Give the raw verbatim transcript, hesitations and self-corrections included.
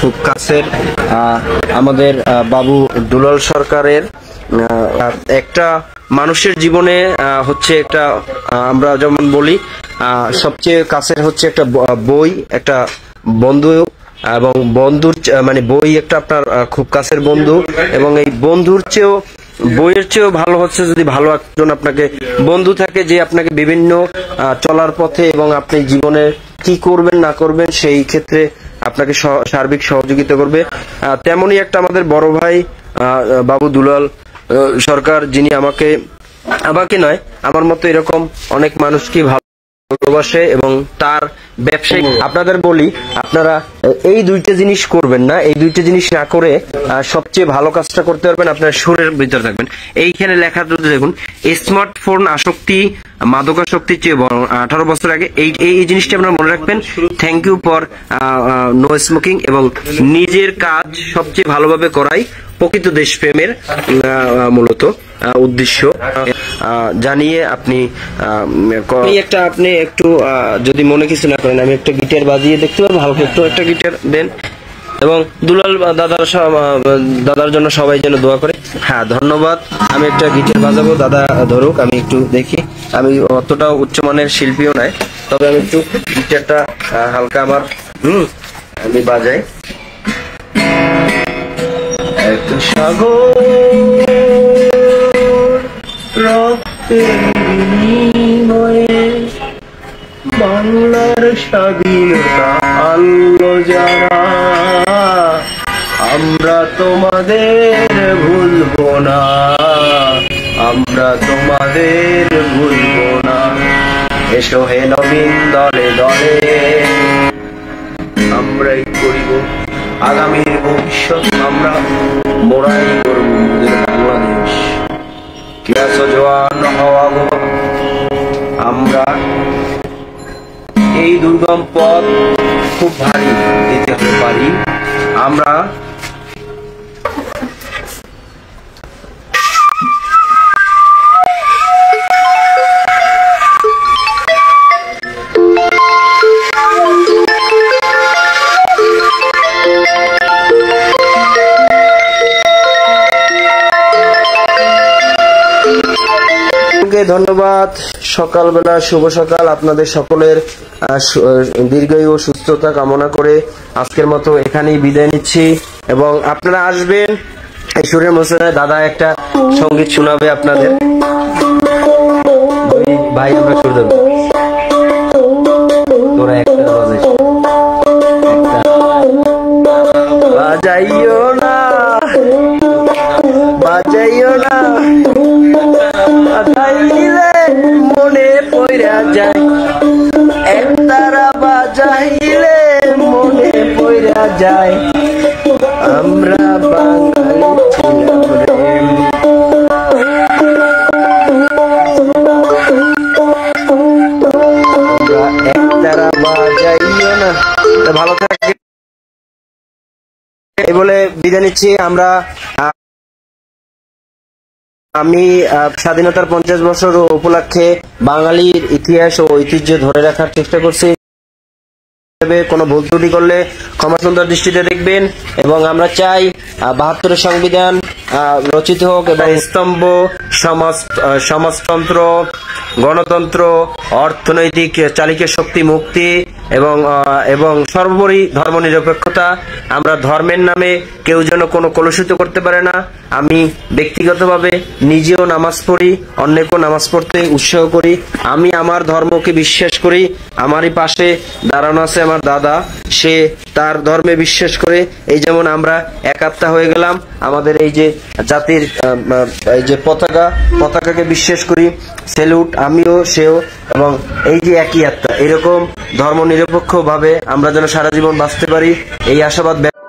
খুব কাছের আমাদের বাবু দুলাল সরকারের একটা মানুষের জীবনে হচ্ছে একটা আমরা যেমন বলি সবচেয়ে কাছের হচ্ছে একটা বই, একটা বন্ধু, এবং বন্ধুর মানে বই একটা আপনার খুব কাছের বন্ধু, এবং এই বন্ধুর চেয়েও বইয়ের চেয়েও ভালো হচ্ছে যদি ভালো একজন আপনাকে বন্ধু থাকে, যে আপনাকে বিভিন্ন চলার পথে এবং আপনি জীবনে কি করবেন না করবেন সেই ক্ষেত্রে আপনাকে সার্বিক সহযোগিতা করবে। তেমনই একটা আমাদের বড় ভাই বাবু দুলাল সরকার, যিনি আমাকে আমাকে নয় আমার মতো এরকম অনেক মানুষকে ভালোবাসে এবং তার ব্যবসায়িক। আপনাদের বলি আপনারা এই দুইটা জিনিস করবেন না, এই দুইটা জিনিস না করে সবচেয়ে ভালো কাজটা করতে পারবেন আপনার সুরের ভিতরে থাকবেন। এইখানে লেখা দেখুন, স্মার্টফোন আসক্তি মাদকাসক্তির চেয়ে বড়। আঠারো বছর আগে এই এই জিনিসটা আপনারা মনে রাখবেন। Thank you for no smoking, এবং নিজের কাজ সবচেয়ে ভালোভাবে করাই প্রকৃত দেশপ্রেমের মূলত উদ্দেশ্য জানিয়ে আপনি একটা আপনি একটু যদি মনে কিছু না করেন, আমি একটা গিটার বাজিয়ে দেখতে পারবো, হালকা একটু একটা গিটার দেন, এবং দুলাল দাদার দাদার জন্য সবাই যেন দোয়া করে। হ্যাঁ ধন্যবাদ। আমি একটা গিটার বাজাবো, দাদা ধরুক, আমি একটু দেখি। আমি অতটা উচ্চমানের শিল্পীও নাই, তবে আমি একটু গিটারটা হালকা আমার হুম আমি বাজাই। এক সাগর রক্তের বিনিময়ে বাংলার স্বাধীনতা আনলো যারা, আমরা তোমাদের ভুলবো না, আমরা তোমাদের ভুলবো না। এসো হে নবীন দলে দলে, আমরাই করিব আগামীর ভবিষ্যৎ, আমরা মোড়াই করব বাংলাদেশ। কি আছো জওয়ান হওয়া গো, আমরা এই দুর্গম পথ খুব ভারী দিতে হতে পারি, আমরা ধন্যবাদ। সকালবেলা শুভ সকাল, আপনাদের সকলের দীর্ঘায়ু ও সুস্থতা কামনা করে আজকের মতো এখানেই বিদায় নিচ্ছি, এবং আপনারা আসবেন এই সুরের মোসনে দাদা একটা সঙ্গীত শোনাবে আপনাদের। ভাই আমরা সুর দেব, তোরা একটা বাজাই, বাজাইও না বাজাইও না, বাজাইলে মনে পড়া যায়, একতারা বাজাইলে মনে পড়া যায়, আমরা বাঙালি ছিলাম রে। একতারা বাজাইও না। ভালো থাকে এই বলে বিদায় নিচ্ছি আমরা। আমি স্বাধীনতার পঞ্চাশ বছর উপলক্ষে বাঙালির ইতিহাস ও ঐতিহ্য ধরে রাখার চেষ্টা করছি। কোনো ভুল ত্রুটি করলে ক্ষমা সুন্দর দৃষ্টিতে দেখবেন, এবং আমরা চাই বাহাত্তরের সংবিধান রচিত হোক এবং স্তম্ভ সমাজ সমাজতন্ত্র, গণতন্ত্র, অর্থনৈতিক চালিকা শক্তি মুক্তি এবং এবং সর্বোপরি ধর্ম নিরপেক্ষতা। আমরা ধর্মের নামে কেউ যেন কোনো কলুষিত করতে পারে না। আমি ব্যক্তিগতভাবে নিজেও নামাজ পড়ি, অন্যকেও নামাজ পড়তে উৎসাহ করি। আমি আমার ধর্মকে বিশ্বাস করি, আমারই পাশে দাঁড়ানো আছে আমার দাদা, সে তার ধর্মে বিশ্বাস করে। এই যেমন আমরা এক আত্মা হয়ে গেলাম, আমাদের এই যে জাতির এই যে পতাকা, পতাকাকে বিশ্বাস করি, সেলুট আমিও সেও, এবং এই যে একই আত্মা, এরকম ধর্ম নিরপেক্ষ ভাবে আমরা যেন সারা জীবন বাঁচতে পারি এই আশাবাদ।